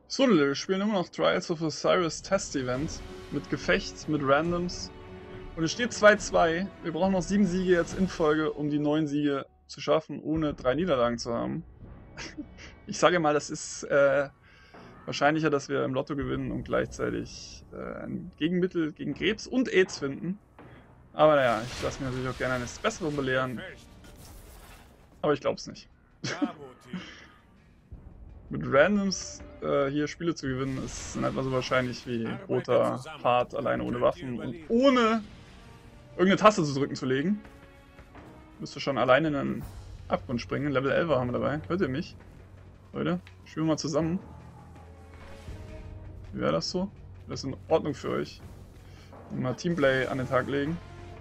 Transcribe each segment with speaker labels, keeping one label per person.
Speaker 1: So, wir spielen immer noch Trials of Osiris Test Event mit Gefecht, mit Randoms. Und es steht 2-2. Wir brauchen noch 7 Siege jetzt in Folge, um die 9 Siege zu schaffen, ohne 3 Niederlagen zu haben. Ich sage mal, das ist wahrscheinlicher, dass wir im Lotto gewinnen und gleichzeitig ein Gegenmittel gegen Krebs und AIDS finden. Aber naja, ich lasse mich natürlich auch gerne eines Besseren belehren. Aber ich glaube es nicht. Mit Randoms hier Spiele zu gewinnen, ist in etwa so wahrscheinlich wie roter Part alleine ohne Waffen und ohne irgendeine Taste zu drücken zu legen. Müsste schon alleine in den Abgrund springen. Level 11 haben wir dabei. Hört ihr mich? Leute, spielen wir mal zusammen. Wie wäre das so? Das ist in Ordnung für euch. Mal Teamplay an den Tag legen.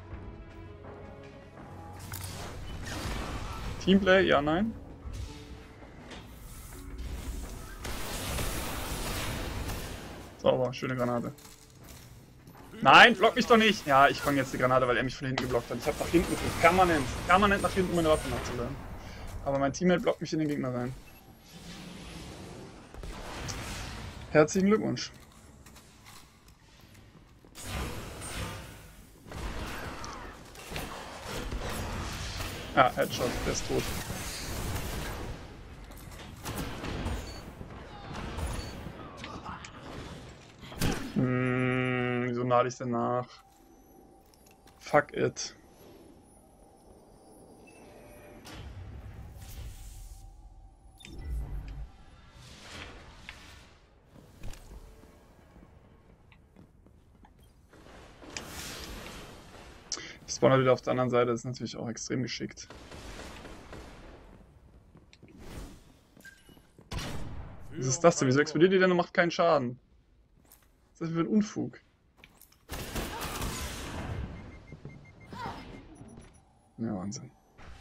Speaker 1: Teamplay, ja, nein. Sauber, schöne Granate. Nein, block mich doch nicht! Ja, ich fange jetzt die Granate, weil er mich von hinten geblockt hat. Ich habe nach hinten gedrückt. Permanent nach hinten meine Waffe nachzuladen. Aber mein Teammate blockt mich in den Gegner rein. Herzlichen Glückwunsch. Ah, Headshot, der ist tot. Wieso lade ich denn nach? Fuck it. Ich spawne wieder auf der anderen Seite, das ist natürlich auch extrem geschickt. Was ist das denn? Wieso explodiert die denn und macht keinen Schaden? Was ist das für ein Unfug? Ja, Wahnsinn.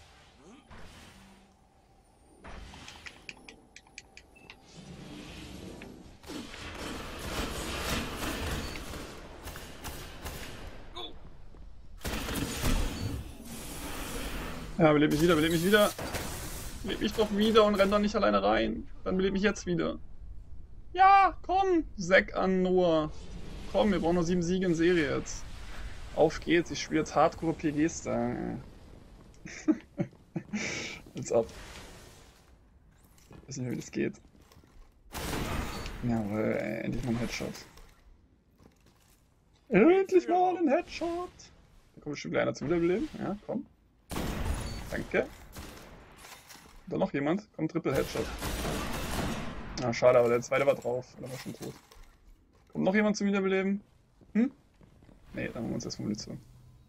Speaker 1: Ja, beleb mich wieder, beleb mich wieder. Beleb mich doch wieder und renn doch nicht alleine rein. Dann beleb mich jetzt wieder. Ja, komm! Zack an Noah. Komm, wir brauchen noch 7 Siege in Serie jetzt. Auf geht's, ich spiele jetzt Hardcore PGs da. Als ob. Ich weiß nicht mehr, wie das geht. Jawohl, ey, endlich mal ein Headshot. Endlich mal ein Headshot! Da kommt bestimmt gleich einer zum Wiederbeleben. Ja, komm. Danke. Da noch jemand? Komm, Triple Headshot. Ah, schade, aber der zweite war drauf. Der war schon tot. Kommt noch jemand zum Wiederbeleben? Hm? Ne, dann holen wir uns erstmal Munition.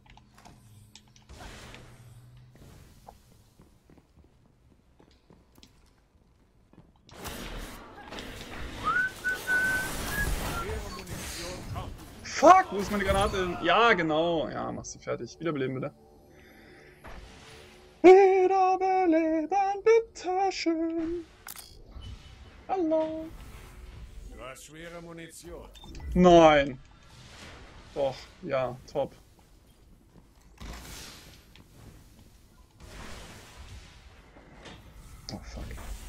Speaker 1: Fuck, wo ist meine Granate? Ja, genau. Ja, mach sie fertig. Wiederbeleben, bitte. Wiederbeleben, bitteschön. Hallo.
Speaker 2: Du hast schwere Munition.
Speaker 1: Nein. Doch, ja, top. Oh, fuck.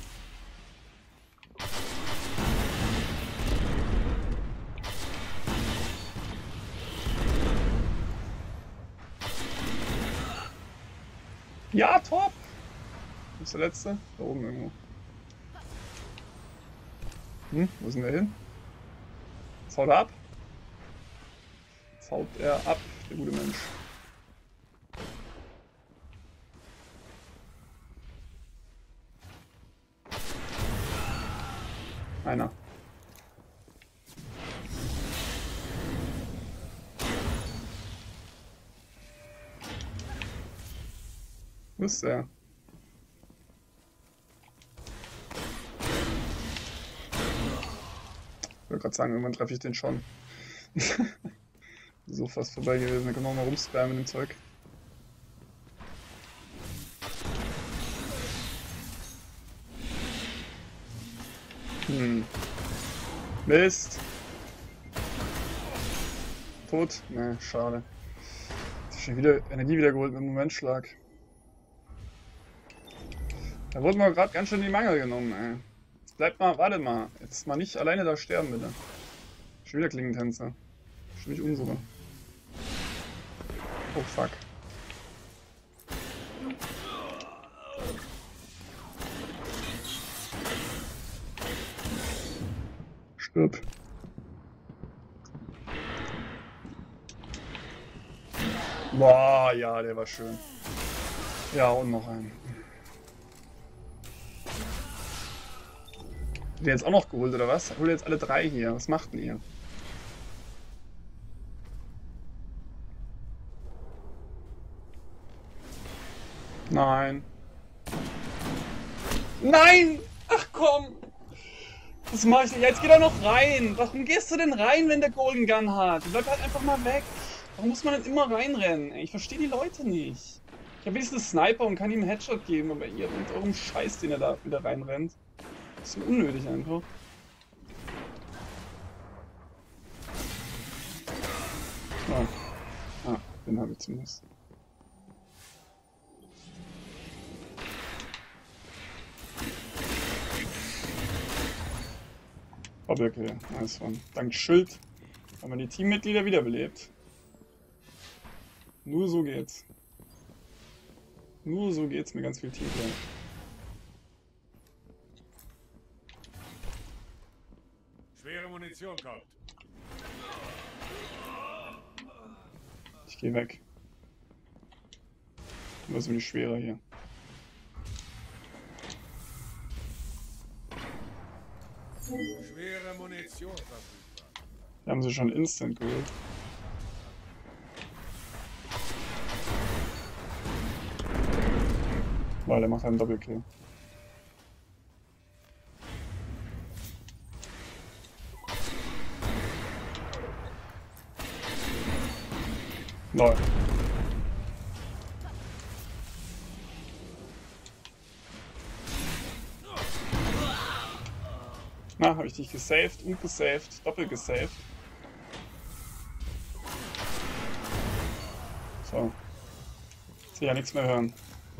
Speaker 1: Ja, top! Wo ist der letzte? Da oben irgendwo. Wo ist denn der hin? Jetzt haut er ab. Jetzt haut er ab, der gute Mensch. Einer. Wo ist der? Ich wollte gerade sagen, irgendwann treffe ich den schon. So fast vorbei gewesen, da können wir auch mal rumspammen mit dem Zeug. Mist! Tot? Ne, schade. Jetzt schon wieder Energie wiedergeholt mit dem Momentschlag. Da wurden wir gerade ganz schön in die Mangel genommen, ey. bleib mal, warte mal. Jetzt mal nicht alleine da sterben, bitte. Schon wieder Klingentänzer. Schon nicht unsere. Oh fuck. Stirb. Boah, ja, der war schön. Ja, und noch einen. Habt ihr jetzt auch noch geholt, oder was? Holt ihr jetzt alle drei hier? Was macht denn ihr? Nein. Nein! Ach komm! Was mach ich denn? Jetzt geh doch noch rein! Warum gehst du denn rein, wenn der Golden Gun hat? Bleib halt einfach mal weg! Warum muss man denn immer reinrennen? Ey, ich verstehe die Leute nicht. Ich habe wenigstens Sniper und kann ihm einen Headshot geben, aber ihr mit eurem Scheiß, den er da wieder reinrennt. Das ist so unnötig einfach. Oh. Ah, den habe ich zumindest. Doppelkill, nice one. Dank Schild haben wir die Teammitglieder wiederbelebt. Nur so geht's. Nur so geht's mit ganz viel Teamplay.
Speaker 2: Schwere Munition kommt.
Speaker 1: Ich geh weg. Du wirst mir schwerer hier.
Speaker 2: Schwere Munition verfügbar.
Speaker 1: Wir haben sie schon instant geholt. Weil der macht einen Doppelkill. Lol. Na, habe ich dich gesaved und gesaved, doppelt gesaved. So. Jetzt will ja nichts mehr hören.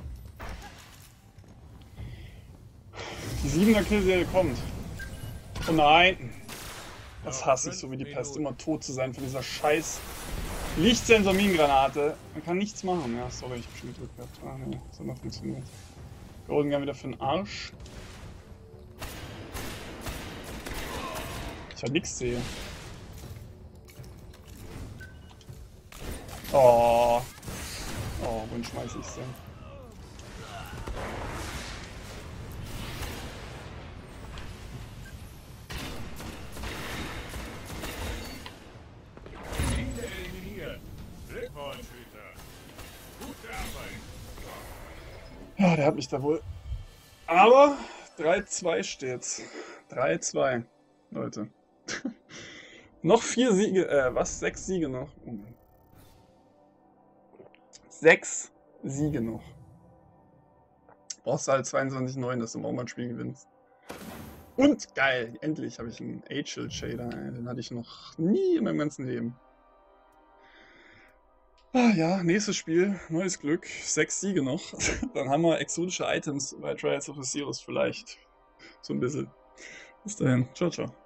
Speaker 1: Die 7er Killserie kommt. Oh nein! Das hasse ich so wie die Pest, immer tot zu sein von dieser scheiß Lichtsensor-Minengranate. Man kann nichts machen. Ja, sorry, ich hab schon gedrückt gehabt. Ah ne, das hat noch funktioniert. Golden Gun wieder für den Arsch. Ich halt nichts sehe. Oh. Oh, wohin schmeiß ich's denn?
Speaker 2: Ziele eliminiert. Glückwunsch, Hüter. Gute Arbeit.
Speaker 1: Ja, der hat mich da wohl. Aber 3-2 steht's. 3-2, Leute. Noch 4 Siege, was? 6 Siege noch. Oh Mann. 6 Siege noch. Brauchst du halt 22,9, dass du auch mal ein Spiel gewinnst. Und geil, endlich habe ich einen H-Shield-Shader. Den hatte ich noch nie in meinem ganzen Leben. Ah ja, nächstes Spiel, neues Glück, 6 Siege noch. Dann haben wir exotische Items bei Trials of Osiris vielleicht. So ein bisschen. Bis dahin, ciao, ciao.